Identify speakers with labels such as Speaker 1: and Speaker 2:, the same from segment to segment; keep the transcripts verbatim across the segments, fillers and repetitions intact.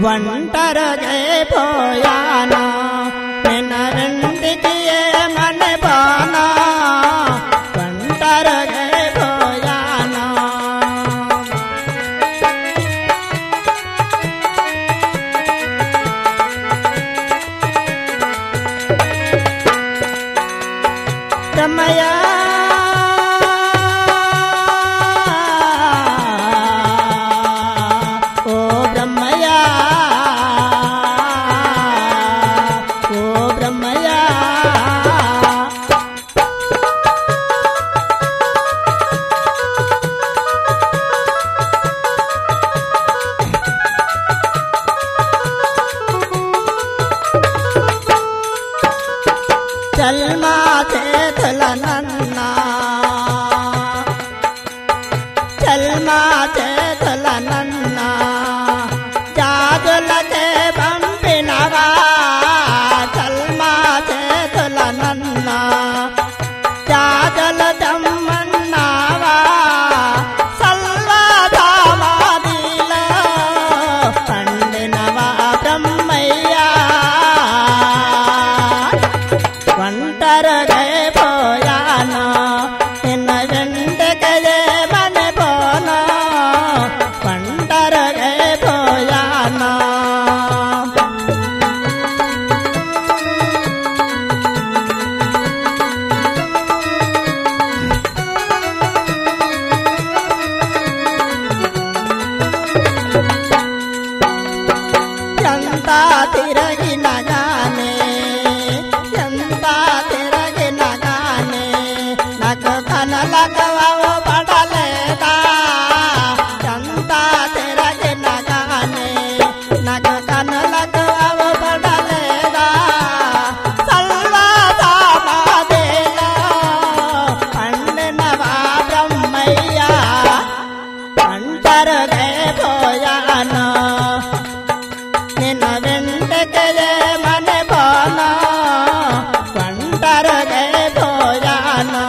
Speaker 1: ఒంటరగే పోయానా నిన్న వెంటికి ఏమని పోనా ఒంటరగే పోయానా బ్రహ్మయ్య ఓ బ్రహ్మయ్య ఓ బ్రహ్మయ్య చల్మా చేతుల నన్నా చల్మా చేతుల నన్నా జాజులకే పంపినవా చల్మా చేతుల నన్నా జాజుల దమ్మన్నావా సల్వాదామాదిలో పండినవా బ్రహ్మయ్య ఒంటరగే పోయానా నిన్న వెంటకే మని పోనా ఒంటరగే పోయానా ఎంత తిరగిన గానే ఎంత తిరగిన గానే నాకు కనలకు పడలేదా ఎంత తిరగిన గానే నాకు కనలకు పడలేదా సల్వాదామాదిలో పండినవా బ్రహ్మయ్య ఒంటరగే పోయానా నిన్న వెంటకే మని పోనా ఒంటరగే పోయానా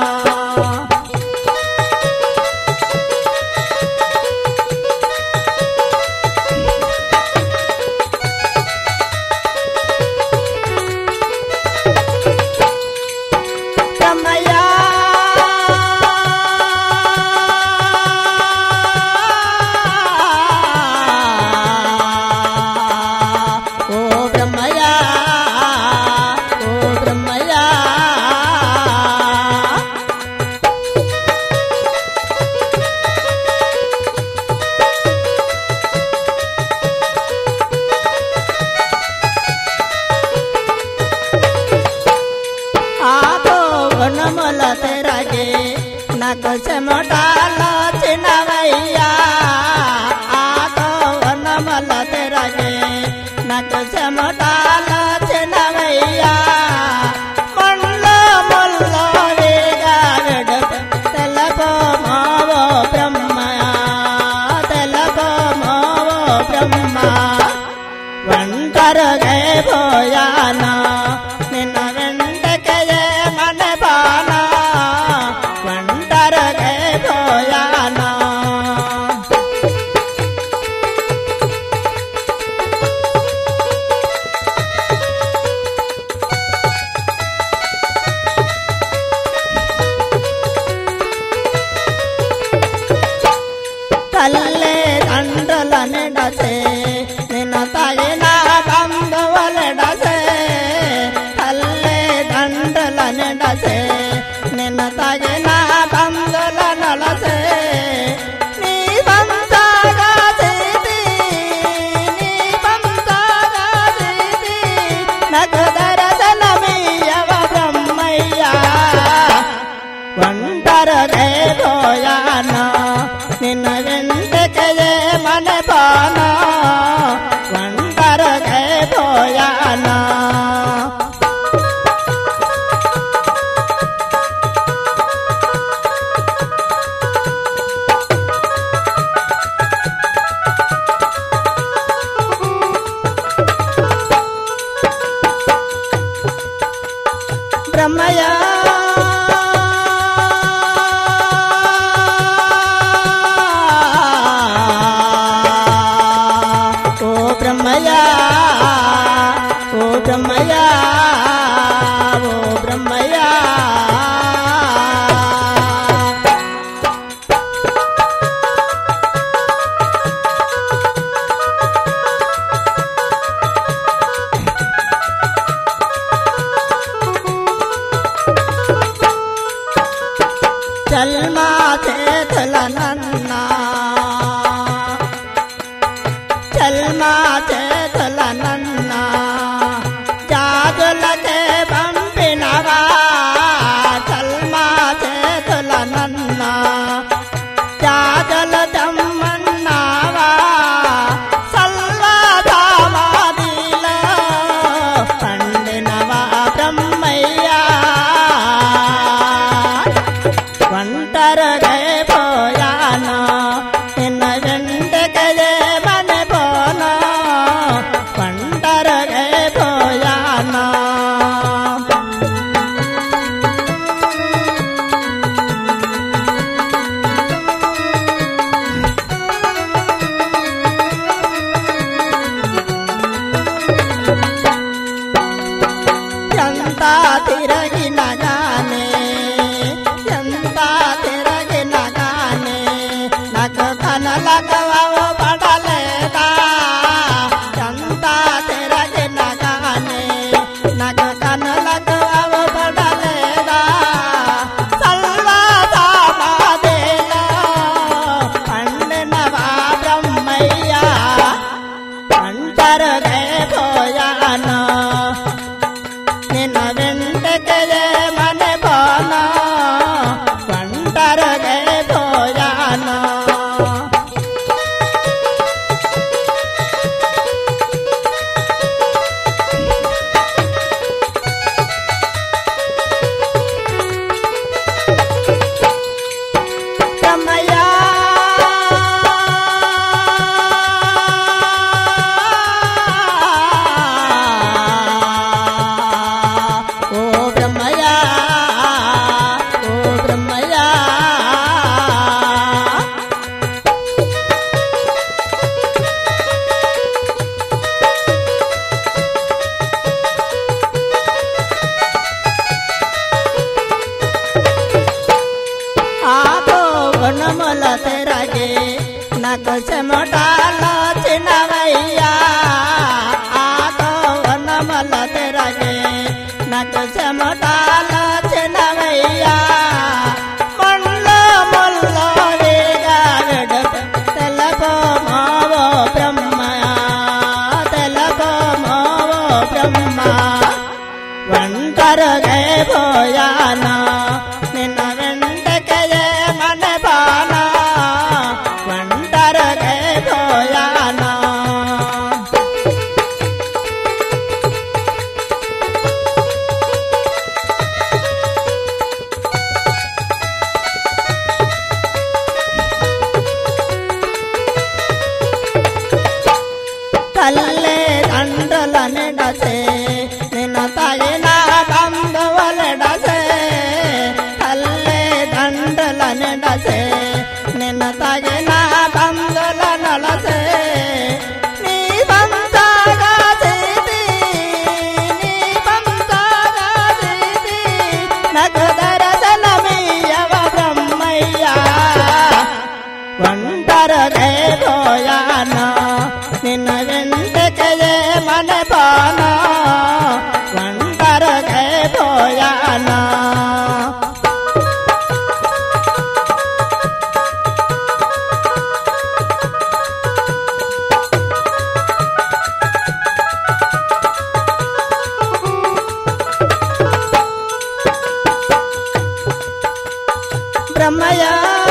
Speaker 1: బ్రహ్మయ్య ఓ బ్రహ్మయ్య ఓ బ్రహ్మయ్య ఆతో వనముల తెరగే నాకు చెమటాలో చిన్నవయ్యా ఆతో వనముల తెరగే నాకు చెమటాలో చిన్నవయ్యా ముళ్ళు ముళ్ళు వేగాడు తెలపో మావో బ్రహ్మ తెలపో మావో బ్రహ్మ ఒంటరగే పోయానా నిన్న వెంటకే మని పోనా ఒంటరగే పోయానా తల్లే తండ్రుల నిడసే నిన్న తగిన బంధువులెడసే తల్లే తండ్రుల నిడసే నిన్న తగిన బంధుల నలసే నీ బంధగా చేతి నీ బంధగా చేతి నాకు దర్శనమియ్యవ బ్రహ్మయ్య ఒంటరగే పోయానా నిన్న వెంటకే మని పోనా ఒంటరగే పోయానా బ్రహ్మయ్య చల్మా చేతుల నన్నా చల్మా చేతుల నన్నా జాజులకే పంపినవా చల్మా చేతుల నన్నా జాజుల దమ్మన్నావా సల్వాదామాదిలో పండినవా బ్రహ్మయ్య ఒంటరిగా పోయాను నిన్న వెంటకే మన పోను ఒంటరిగా పోయాను ఎంత తిరగిన గానే ఎంత తిరగిన గానే నాకు కనులకు పడలేదా ఎంత తిరగిన గానే నాకు కనులకు పడలేదా సల్వాదామాదిలో పండినవా బ్రహ్మయ్య ఒంటరిగా పోయాను నిన్న వెంటకే మన పోను ఒంటరిగా పోయాను బ్రహ్మయ్య ఓ బ్రహ్మయ్య ఓ బ్రహ్మయ్య ఆపో వనముల తెరగే నాకు చెమటాలో చిన్నవయ్యా ఆపో వనముల తెరగే నాకు చెమటాలో చిన్నవయ్యా ముళ్ళు ముళ్ళు వేగాడు తెలపో మావో బ్రహ్మ తెలపో మావో బ్రహ్మ ఒంటరిగా పోయాను నిన్న వెంటకే మన పోను ఒంటరిగా పోయాను తల్లి తండ్రుల నిడసే నిన్ను తగిన బంధువులడసే తల్లి తండ్రుల నిడసే నిన్ను తగిన బంధువుల నడసే నీ బంధగా చేతి నీ బంధగా చేతి నాకు దర్శనమియ్యవ బ్రహ్మయ్య ఒంటరిగా పోయాను నిన్న వెంటకే మన పోను ఒంటరిగా పోయాను బ్రహ్మయ్య